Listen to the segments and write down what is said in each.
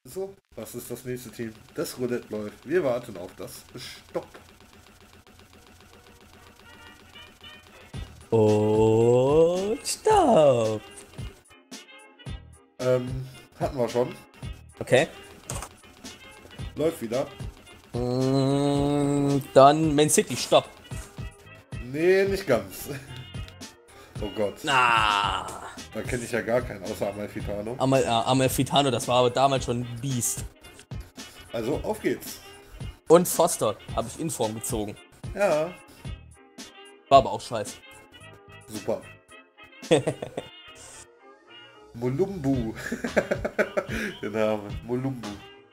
So, was ist das nächste Team? Das Roulette läuft. Wir warten auf das Stopp. Und Stopp. Hatten wir schon. Okay. Läuft wieder. Dann Man City, Stopp. Nee, nicht ganz. Oh Gott. Ah. Da kenne ich ja gar keinen, außer Amalfitano. Amalfitano, das war aber damals schon ein Biest. Also, auf geht's. Und Foster habe ich in Form gezogen. Ja, War aber auch scheiße. super. Molumbu. Der Name. Molumbu.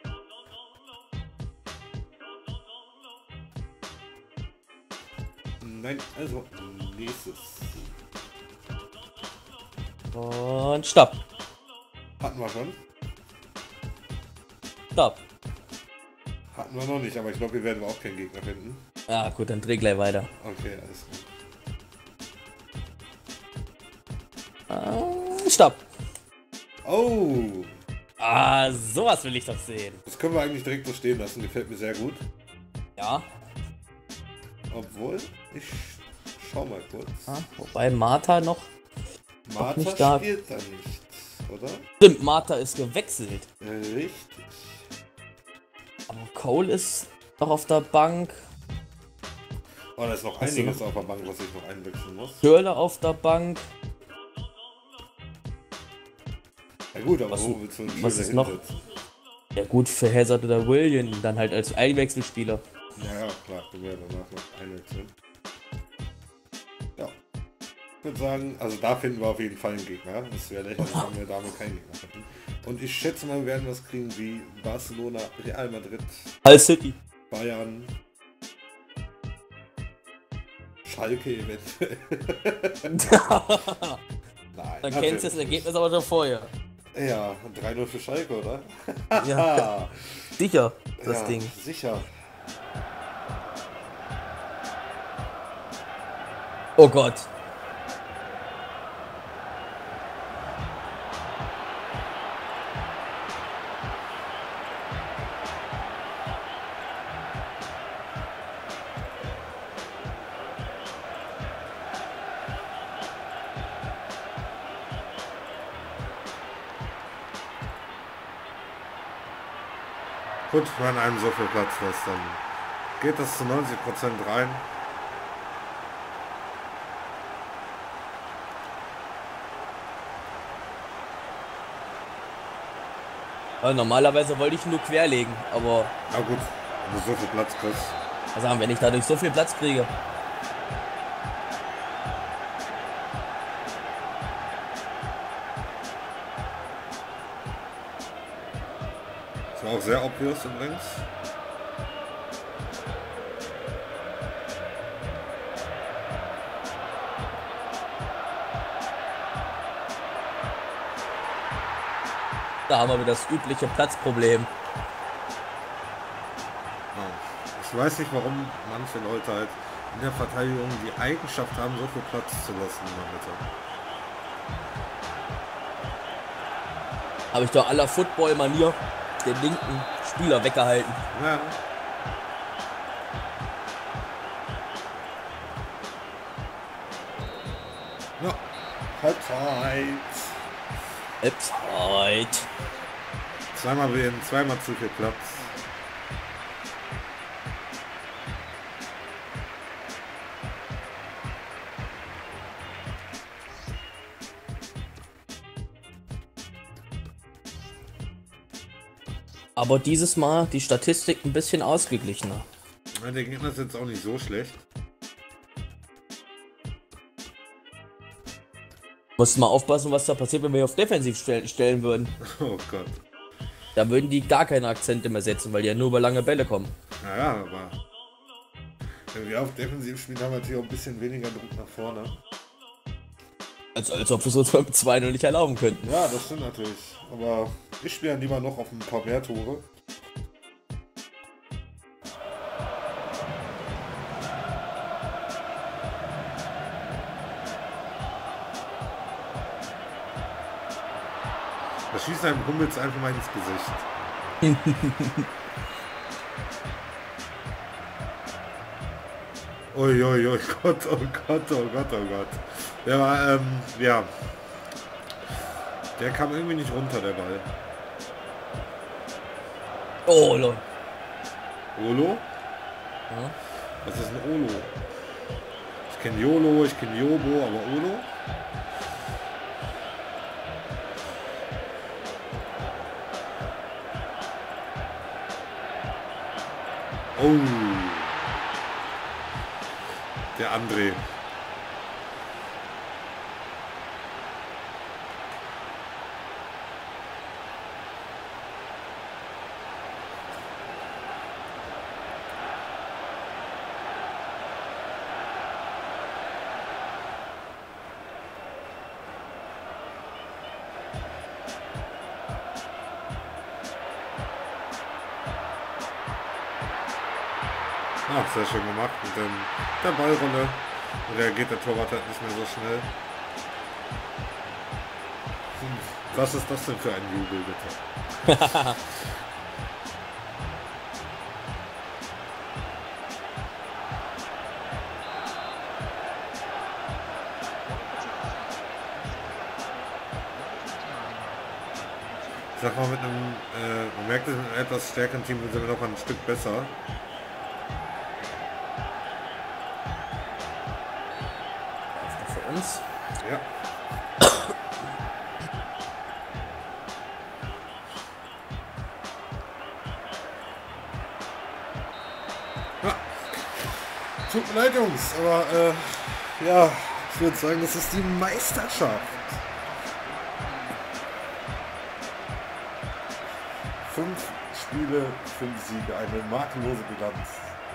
Nein, also nächstes. Und Stopp. Hatten wir schon. Stopp. Hatten wir noch nicht, aber ich glaube, wir werden auch keinen Gegner finden. Ah, gut, dann dreh gleich weiter. Okay, alles gut. Stopp. Oh, Ah, sowas will ich doch sehen. das können wir eigentlich direkt so stehen lassen. Gefällt mir sehr gut. Ja. Obwohl, ich schau mal kurz. Wobei Martha noch. Martha nicht da. spielt da nicht, oder? Stimmt, Martha ist gewechselt. Richtig. Aber Cole ist noch auf der Bank. Oh, da ist noch Hast du einiges auf der Bank, was ich noch einwechseln muss. Schürle auf der Bank. Ja gut, aber Was- wo willst du einen was Schüler ist noch? hinsetzen? Ja gut, für Hazard oder William dann halt als Einwechselspieler. Ja, klar, können wir danach noch einwechseln. Ja. Ich würde sagen, also da finden wir auf jeden Fall einen Gegner. Das wäre lächerlich, wenn wir damit keinen Gegner hätten. Und ich schätze mal, wir werden was kriegen wie Barcelona, Real Madrid, Hull City. Bayern, Schalke eventuell. Nein, Dann kennst du das Ergebnis aber schon vorher. Ja, 3-0 für Schalke, oder? Ja, sicher, das ja, Ding. Sicher. Oh Gott. Gut, wenn einem so viel Platz lässt, dann geht das zu 90% rein. Also normalerweise wollte ich nur querlegen, aber Na gut, wenn du so viel Platz kriegst. also wenn ich dadurch so viel Platz kriege. Das war auch sehr obvious übrigens. Da haben wir wieder das übliche Platzproblem. Ja. Ich weiß nicht, warum manche Leute halt in der Verteidigung die Eigenschaft haben, so viel Platz zu lassen in der Mitte. Habe ich doch aller Football-Manier den linken Spieler weggehalten. Ja. Ja. Halbzeit. Zeit. Zweimal wählen, zweimal zu viel Platz. Aber dieses Mal die Statistik ein bisschen ausgeglichener. Ja, der Gegner ist jetzt auch nicht so schlecht. Musst mal aufpassen, was da passiert, wenn wir auf Defensiv stellen würden. Oh Gott. Da würden die gar keine Akzente mehr setzen, weil die ja nur über lange Bälle kommen. Naja, aber wenn wir auf Defensiv spielen, haben wir natürlich auch ein bisschen weniger Druck nach vorne. Als ob wir es uns beim 2-0 nicht erlauben könnten. Ja, das stimmt natürlich. Aber ich spiele ja lieber noch auf ein paar mehr Tore. Da schießt einem Hummels einfach mal ins Gesicht. Uiuiui, Gott, oh Gott, oh Gott, oh Gott. Der war, ja. Der kam irgendwie nicht runter, der Ball. Oh, lol. Olo? Ja. Was ist ein Olo? Ich kenne YOLO, ich kenne Yobo, aber Olo? Oh. Der André. Ach, sehr schön gemacht mit der Ballrolle. Reagiert der Torwart halt nicht mehr so schnell. Was ist das denn für ein Jubel, bitte? Ich sag mal, mit einem, man merkt, mit einem etwas stärkeren Team sind wir noch ein Stück besser. Für uns. Ja. Ja. Tut mir leid, Jungs, aber ja, ich würde sagen, das ist die Meisterschaft. 5 Spiele, 5 Siege, eine makellose Bilanz.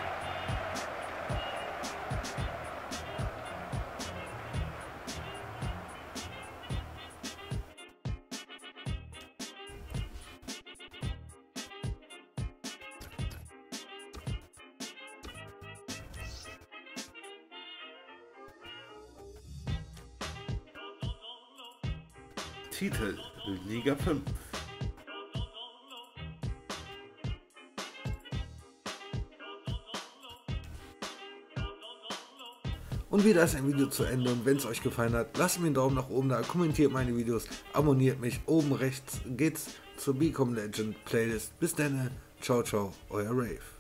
Titel Liga 5. Und wieder ist ein Video zu Ende und wenn es euch gefallen hat, lasst mir einen Daumen nach oben da, kommentiert meine Videos, abonniert mich, oben rechts geht's zur Become Legend Playlist. Bis dann, ciao ciao, euer Rave.